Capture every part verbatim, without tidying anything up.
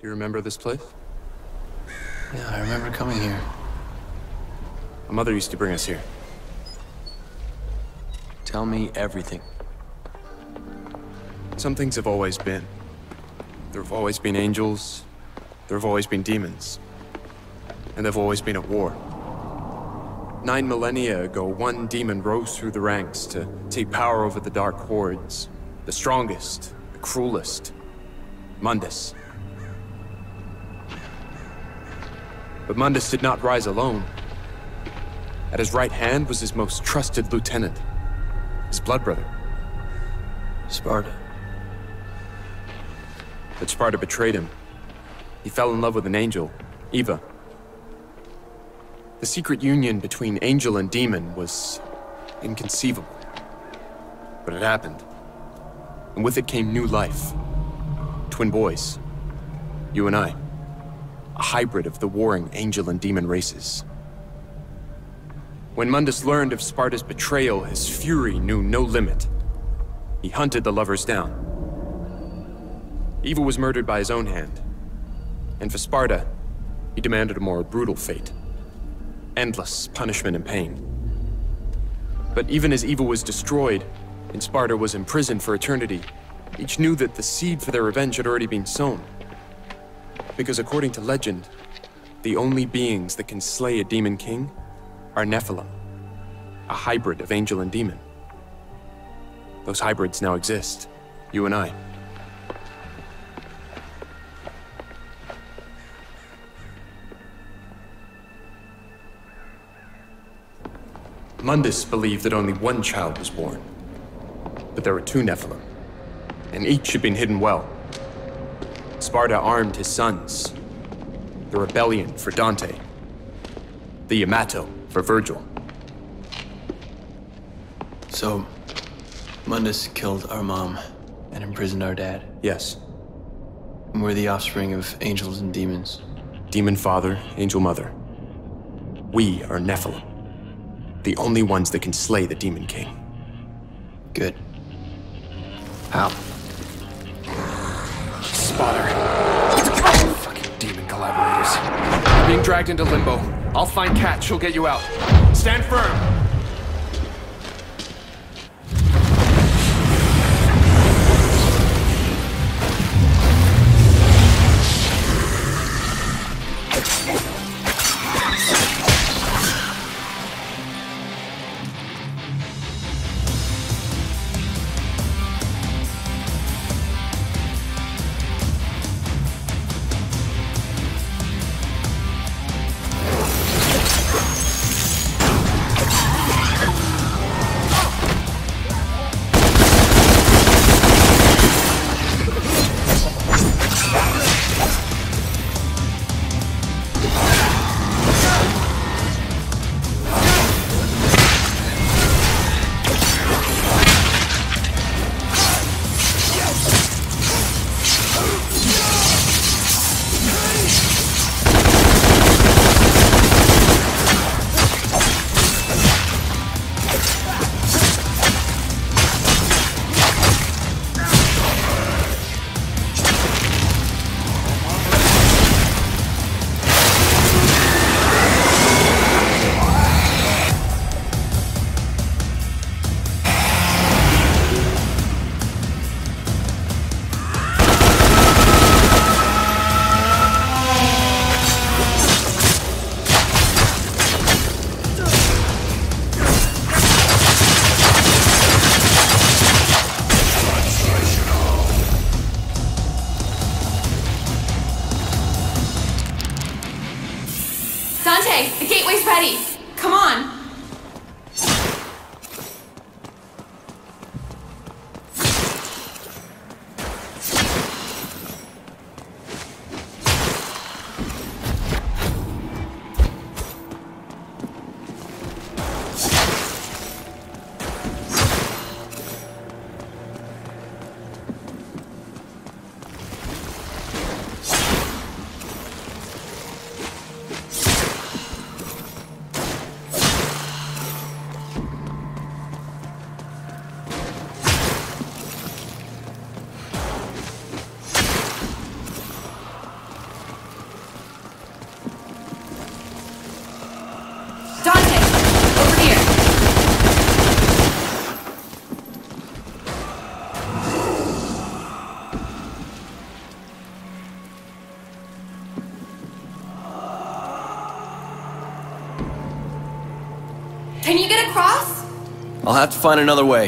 You remember this place? Yeah, I remember coming here. My mother used to bring us here. Tell me everything. Some things have always been. There have always been angels. There have always been demons. And they've always been at war. Nine millennia ago, one demon rose through the ranks to take power over the dark hordes. The strongest, the cruelest. Mundus. But Mundus did not rise alone. At his right hand was his most trusted lieutenant, his blood brother. Sparta. But Sparta betrayed him. He fell in love with an angel, Eva. The secret union between angel and demon was inconceivable. But it happened. And with it came new life. Twin boys. You and I. A hybrid of the warring angel and demon races. When Mundus learned of Sparta's betrayal, his fury knew no limit. He hunted the lovers down. Eva was murdered by his own hand. And for Sparta, he demanded a more brutal fate. Endless punishment and pain. But even as Eva was destroyed, and Sparta was imprisoned for eternity, each knew that the seed for their revenge had already been sown. Because according to legend, the only beings that can slay a demon king are Nephilim, a hybrid of angel and demon. Those hybrids now exist, you and I. Mundus believed that only one child was born, but there were two Nephilim, and each had been hidden well. Sparta armed his sons, the rebellion for Dante, the Yamato for Vergil. So, Mundus killed our mom and imprisoned our dad. Yes. And we're the offspring of angels and demons. Demon father, angel mother. We are Nephilim. The only ones that can slay the Demon King. Good. How? Spotter. Fucking demon collaborators. I'm being dragged into limbo. I'll find Kat, she'll get you out. Stand firm! Dante, the gateway's ready. Come on. Can you get across? I'll have to find another way.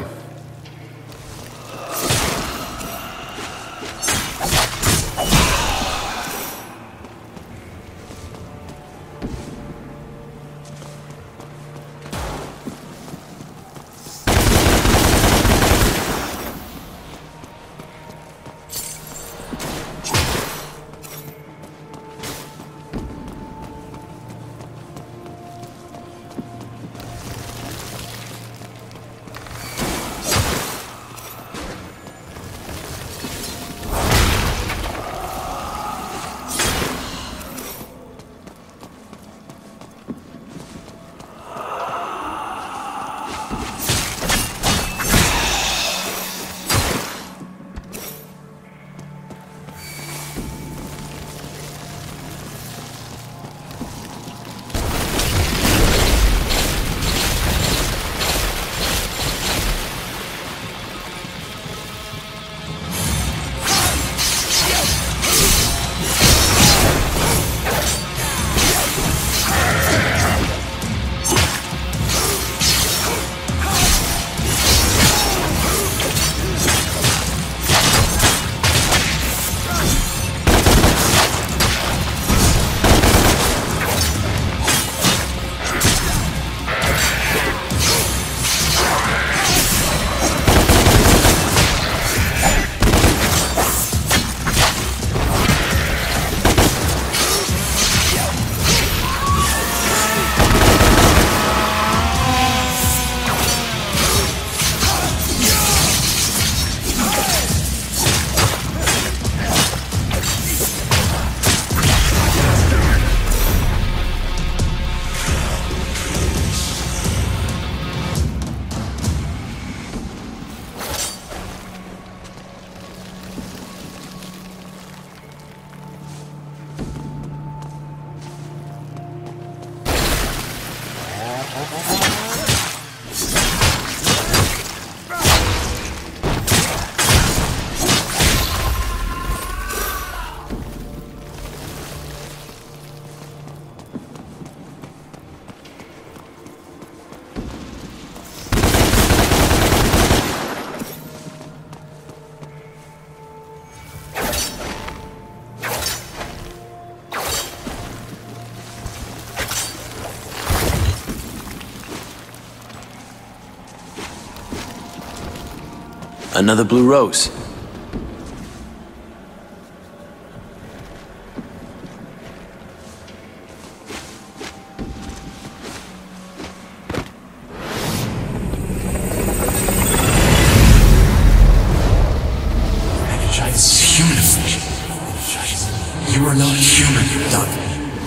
Another blue rose. It's human. You are not human, Dante.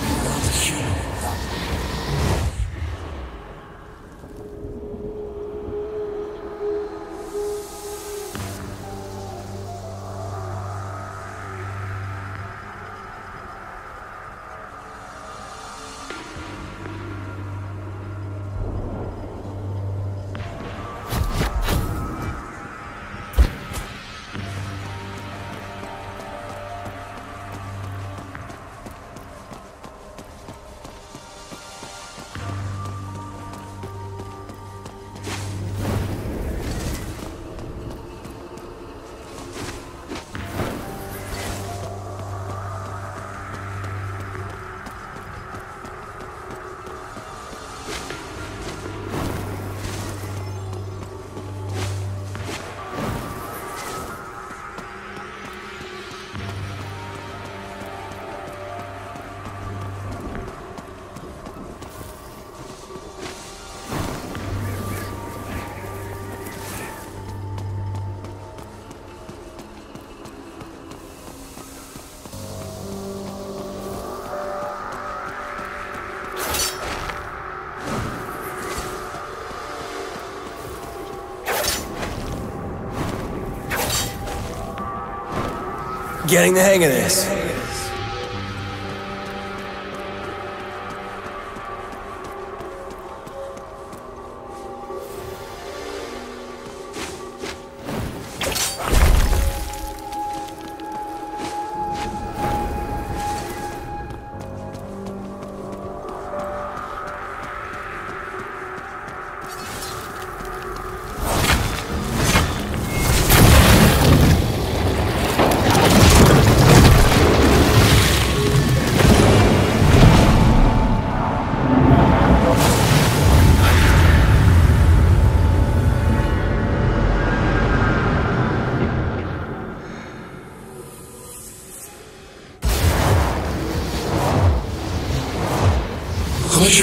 Getting the hang of this.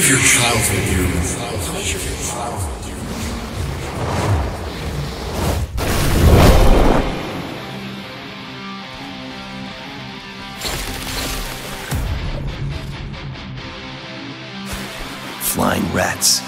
of your childhood, human? How much of your childhood, human? Flying rats.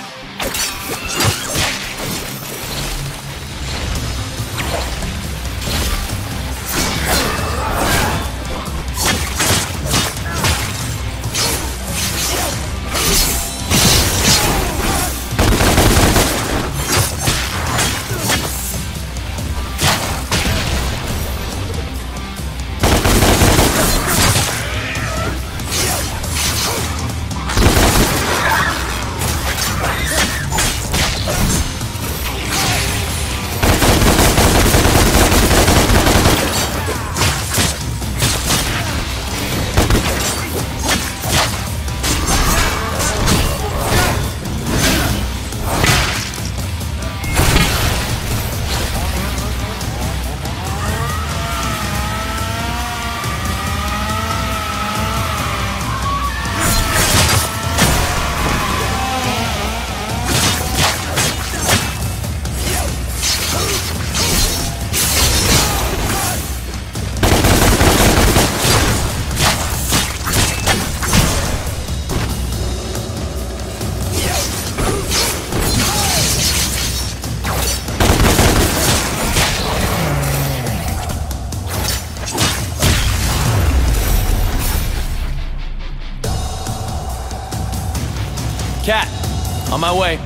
Cat, on my way.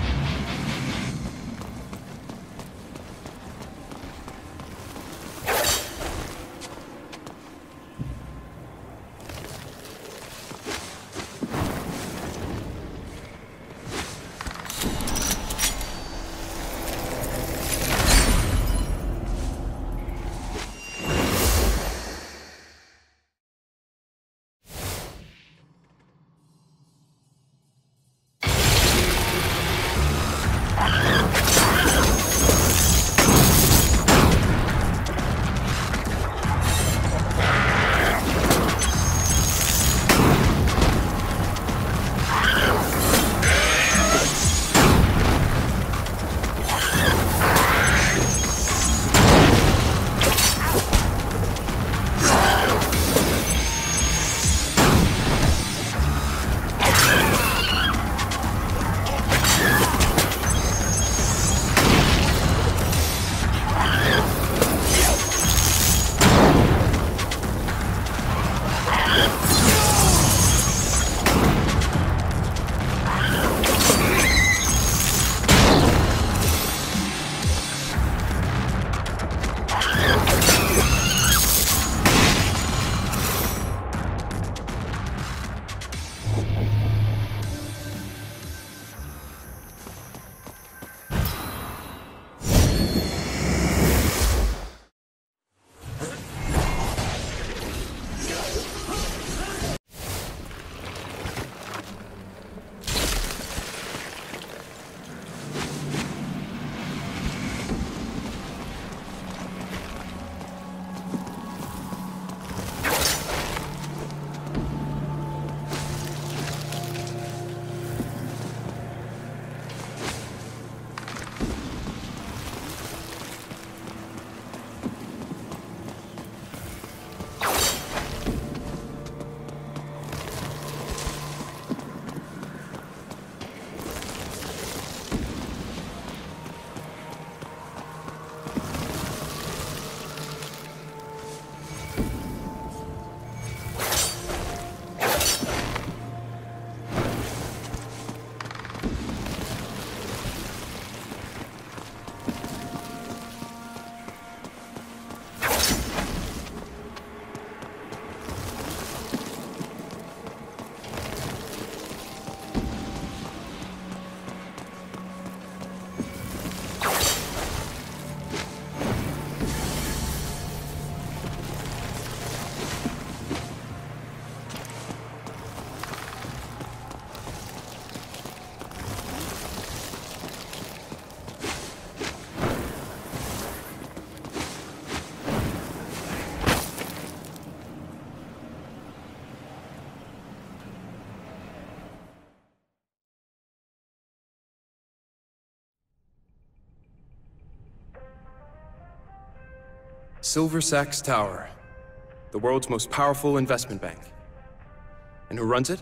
Silver Sachs Tower, the world's most powerful investment bank. And who runs it?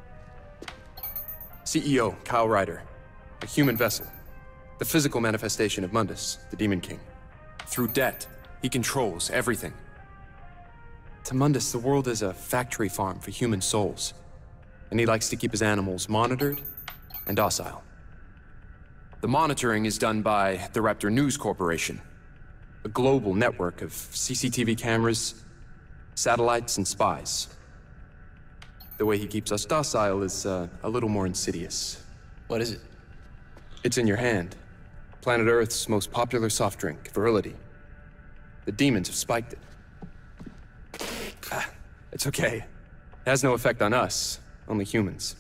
C E O Kyle Ryder, a human vessel, the physical manifestation of Mundus, the Demon King. Through debt, he controls everything. To Mundus, the world is a factory farm for human souls, and he likes to keep his animals monitored and docile. The monitoring is done by the Raptor News Corporation, a global network of C C T V cameras, satellites, and spies. The way he keeps us docile is uh, a little more insidious. What is it? It's in your hand. Planet Earth's most popular soft drink, Virility. The demons have spiked it. Ah, it's okay. It has no effect on us, only humans.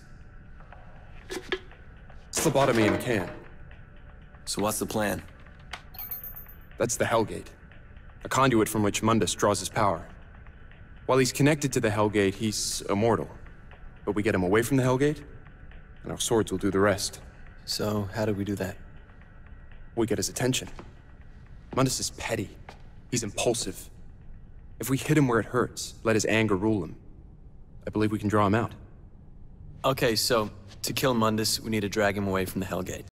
It's lobotomy in a can. So what's the plan? That's the Hellgate, a conduit from which Mundus draws his power. While he's connected to the Hellgate, he's immortal. But we get him away from the Hellgate, and our swords will do the rest. So, how do we do that? We get his attention. Mundus is petty. He's impulsive. If we hit him where it hurts, let his anger rule him, I believe we can draw him out. Okay, so, to kill Mundus, we need to drag him away from the Hellgate.